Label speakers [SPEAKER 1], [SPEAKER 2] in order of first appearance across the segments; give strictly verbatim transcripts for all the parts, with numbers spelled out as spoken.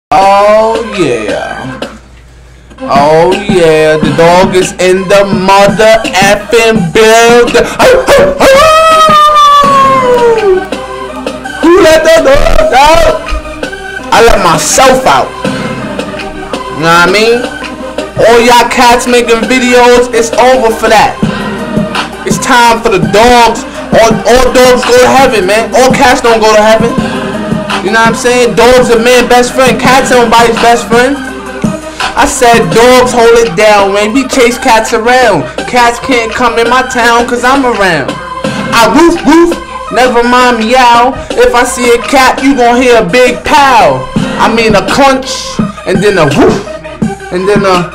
[SPEAKER 1] Oh yeah. Oh yeah, the dog is in the mother effing building. Who let the dog out? I let myself out. You know what I mean? All y'all cats making videos, it's over for that. It's time for the dogs. All, all dogs go to heaven, man. All cats don't go to heaven. You know what I'm saying? Dogs are man's best friend. Cats are nobody's best friend. I said dogs hold it down, man. We chase cats around. Cats can't come in my town cause I'm around. I woof woof, never mind meow. If I see a cat, you gon' hear a big pow. I mean a crunch, and then a woof, and then a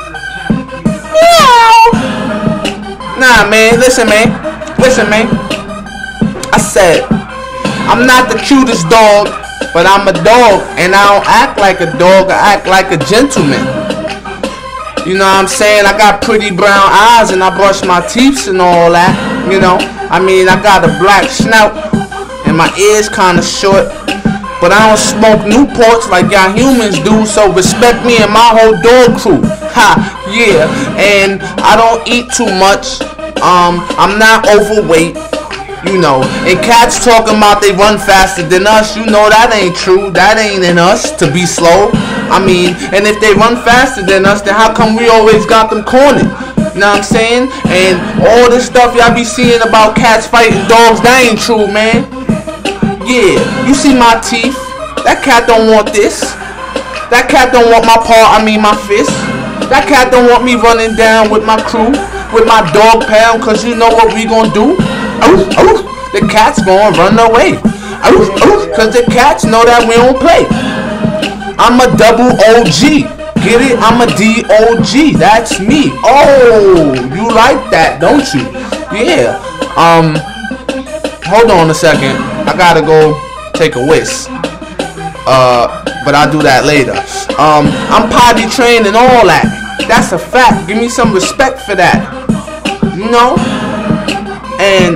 [SPEAKER 1] meow. Nah, man, listen, man. Listen, man. I said, I'm not the cutest dog, but I'm a dog, and I don't act like a dog, I act like a gentleman. You know what I'm saying? I got pretty brown eyes, and I brush my teeth and all that, you know. I mean, I got a black snout, and my ears kind of short, but I don't smoke Newports like y'all humans do, so respect me and my whole dog crew. Ha, yeah, and I don't eat too much, um, I'm not overweight. You know, and cats talking about they run faster than us. You know that ain't true. That ain't in us to be slow. I mean, and if they run faster than us, then how come we always got them cornered? You know what I'm saying? And all this stuff y'all be seeing about cats fighting dogs, that ain't true, man. Yeah, you see my teeth? That cat don't want this. That cat don't want my paw, I mean my fist. That cat don't want me running down with my crew, with my dog pound, cause you know what we gonna do? Oof, oof, the cat's gonna run away. Oof, oof, cause the cats know that we don't play. I'm a double O G. Get it? I'm a D O G. That's me. Oh, you like that, don't you? Yeah. Um, hold on a second. I gotta go take a whiz. Uh, but I'll do that later. Um, I'm potty trained and all that. That's a fact. Give me some respect for that. You know? And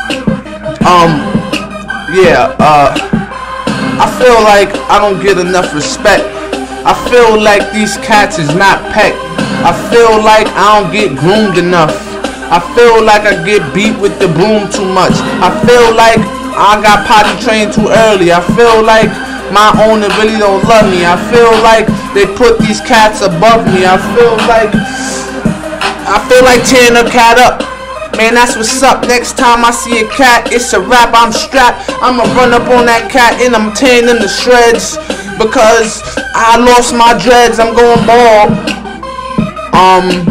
[SPEAKER 1] um yeah, uh I feel like I don't get enough respect. I feel like these cats is not pecked. I feel like I don't get groomed enough. I feel like I get beat with the broom too much. I feel like I got potty trained too early. I feel like my owner really don't love me. I feel like they put these cats above me. I feel like I feel like tearing a cat up. Man, that's what's up. Next time I see a cat, it's a wrap. I'm strapped. I'ma run up on that cat and I'm tearing them to shreds because I lost my dreads. I'm going bald. Um,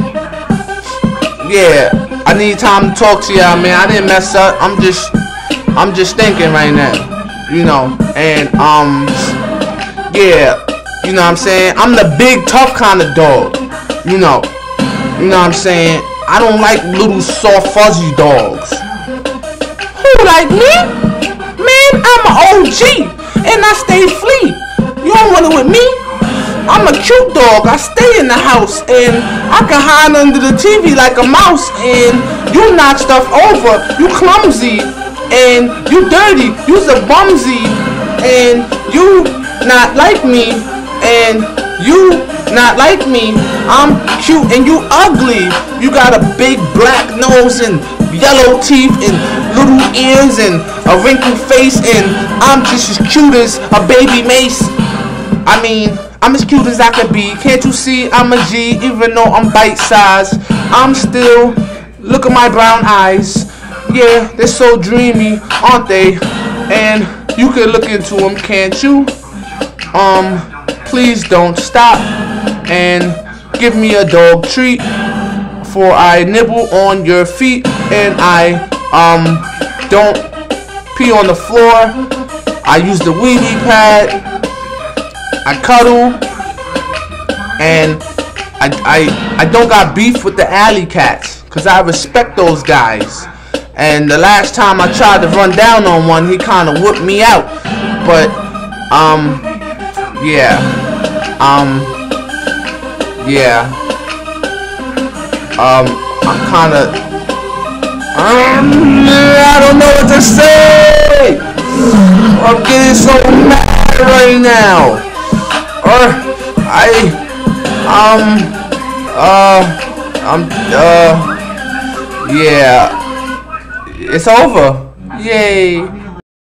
[SPEAKER 1] yeah, I need time to talk to y'all, man. I didn't mess up. I'm just, I'm just thinking right now, you know. And um, yeah, you know what I'm saying. I'm the big tough kind of dog, you know. You know what I'm saying. I don't like little soft fuzzy dogs. Who like me? Man, I'm an O G and I stay flea. You don't want it with me? I'm a cute dog. I stay in the house and I can hide under the T V like a mouse and you knock stuff over. You clumsy and you dirty. You's a bumsy and you not like me and you not like me. I'm cute and you ugly. You got a big black nose and yellow teeth and little ears and a wrinkled face and I'm just as cute as a baby Mace. I mean, I'm as cute as I could be. Can't you see I'm a G even though I'm bite-sized? I'm still, look at my brown eyes. Yeah, they're so dreamy, aren't they? And you can look into them, can't you? Um, please don't stop and give me a dog treat, for I nibble on your feet and I um don't pee on the floor. I use the wee wee pad. I cuddle and I I I don't got beef with the alley cats because I respect those guys. And the last time I tried to run down on one, he kind of whooped me out. But um yeah um. Yeah. Um, I'm kind of. Um, I don't know what to say. I'm getting so mad right now. Uh, I um uh um uh yeah, it's over. Yay.